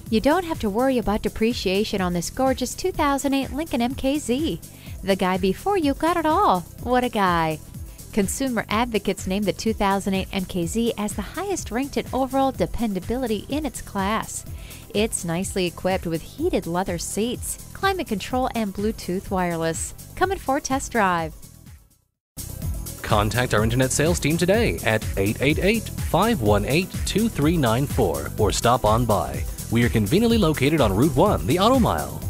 You don't have to worry about depreciation on this gorgeous 2008 Lincoln MKZ. The guy before you got it all. What a guy. Consumer advocates named the 2008 MKZ as the highest ranked in overall dependability in its class. It's nicely equipped with heated leather seats, climate control, and Bluetooth wireless. Come in for a test drive. Contact our internet sales team today at 888-518-2394 or stop on by. We are conveniently located on Route 1, the Auto Mile.